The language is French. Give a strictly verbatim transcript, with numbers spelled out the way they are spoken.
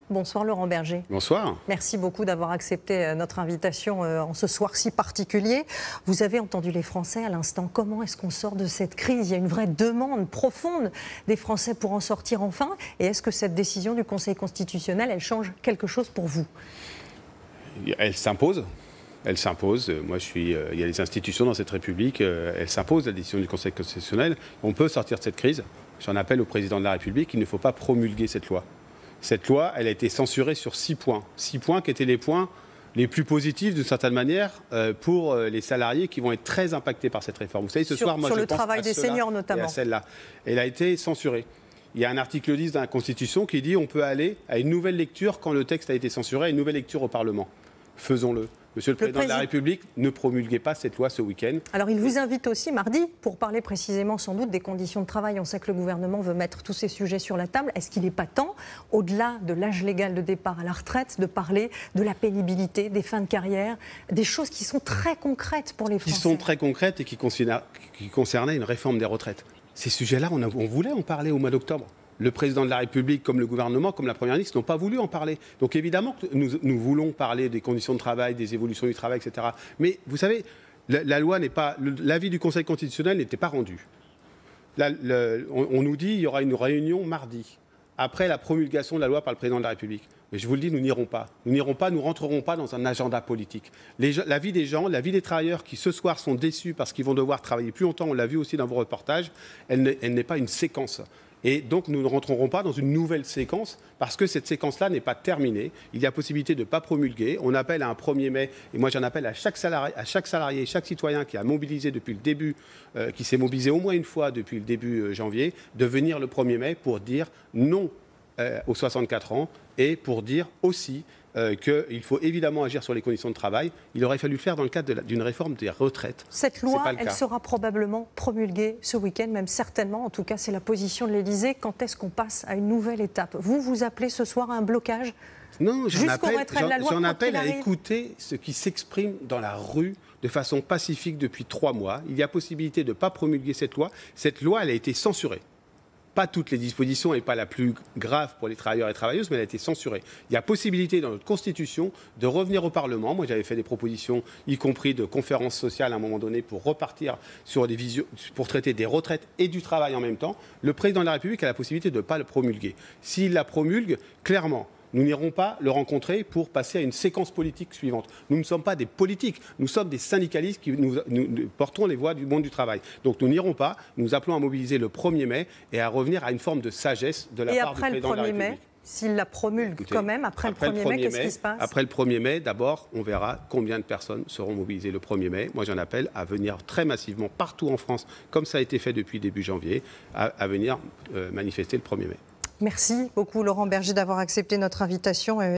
Bonsoir Laurent Berger. Bonsoir. Merci beaucoup d'avoir accepté notre invitation en ce soir si particulier. Vous avez entendu les Français à l'instant. Comment est-ce qu'on sort de cette crise? Il y a une vraie demande profonde des Français pour en sortir enfin. Et est-ce que cette décision du Conseil constitutionnel, elle change quelque chose pour vous? Elle s'impose. Elle s'impose. Moi, je suis. Euh, il y a des institutions dans cette République. Euh, elle s'impose, la décision du Conseil constitutionnel. On peut sortir de cette crise. J'en appelle au président de la République. Il ne faut pas promulguer cette loi. Cette loi, elle a été censurée sur six points. Six points qui étaient les points les plus positifs, d'une certaine manière, euh, pour euh, les salariés qui vont être très impactés par cette réforme. Vous savez, ce sur, soir, moi, sur je le pense travail à des seniors, notamment. Et à celle-là. Elle a été censurée. Il y a un article dix de la Constitution qui dit qu'on peut aller à une nouvelle lecture quand le texte a été censuré, à une nouvelle lecture au Parlement. Faisons-le. Monsieur le, le Président de la République, ne promulguez pas cette loi ce week-end. Alors il vous invite aussi mardi pour parler précisément sans doute des conditions de travail. On sait que le gouvernement veut mettre tous ces sujets sur la table. Est-ce qu'il n'est pas temps, au-delà de l'âge légal de départ à la retraite, de parler de la pénibilité, des fins de carrière, des choses qui sont très concrètes pour les Français? Qui sont très concrètes et qui concernaient une réforme des retraites. Ces sujets-là, on, on voulait en parler au mois d'octobre. Le président de la République, comme le gouvernement, comme la Première ministre, n'ont pas voulu en parler. Donc évidemment, nous, nous voulons parler des conditions de travail, des évolutions du travail, et cetera. Mais vous savez, la, la loi n'est pas... L'avis du Conseil constitutionnel n'était pas rendu. La, le, on, on nous dit qu'il y aura une réunion mardi, après la promulgation de la loi par le président de la République. Mais je vous le dis, nous n'irons pas. Nous n'irons pas, nous ne rentrerons pas dans un agenda politique. Les, la vie des gens, la vie des travailleurs qui ce soir sont déçus parce qu'ils vont devoir travailler plus longtemps, on l'a vu aussi dans vos reportages, elle n'est pas une séquence. Et donc, nous ne rentrerons pas dans une nouvelle séquence parce que cette séquence-là n'est pas terminée. Il y a possibilité de ne pas promulguer. On appelle à un premier mai, et moi j'en appelle à chaque salarié, à chaque salarié, chaque citoyen qui a mobilisé depuis le début, euh, qui s'est mobilisé au moins une fois depuis le début euh, janvier, de venir le premier mai pour dire non euh, aux soixante-quatre ans et pour dire aussi Euh, qu'il faut évidemment agir sur les conditions de travail. Il aurait fallu le faire dans le cadre d'une réforme des retraites. Cette loi, elle sera probablement promulguée ce week-end, même certainement. En tout cas, c'est la position de l'Élysée. Quand est-ce qu'on passe à une nouvelle étape? Vous, vous appelez ce soir à un blocage? Non, j'en appelle, j'en appelle à écouter ce qui s'exprime dans la rue de façon pacifique depuis trois mois. Il y a possibilité de ne pas promulguer cette loi. Cette loi, elle a été censurée. Pas toutes les dispositions et pas la plus grave pour les travailleurs et travailleuses, mais elle a été censurée. Il y a possibilité dans notre Constitution de revenir au Parlement. Moi, j'avais fait des propositions, y compris de conférences sociales à un moment donné, pour repartir sur des visions, pour traiter des retraites et du travail en même temps. Le président de la République a la possibilité de ne pas le promulguer. S'il la promulgue, clairement, nous n'irons pas le rencontrer pour passer à une séquence politique suivante. Nous ne sommes pas des politiques, nous sommes des syndicalistes qui nous, nous, nous portons les voix du monde du travail. Donc nous n'irons pas, nous appelons à mobiliser le premier mai et à revenir à une forme de sagesse de la et part du président de la République. Mai, s'il la promulgue Écoutez, quand même, après, après le premier mai, qu'est-ce qui se passe? Après le premier mai, d'abord, on verra combien de personnes seront mobilisées le premier mai. Moi, j'en appelle à venir très massivement partout en France, comme ça a été fait depuis début janvier, à, à venir euh, manifester le premier mai. Merci beaucoup Laurent Berger d'avoir accepté notre invitation.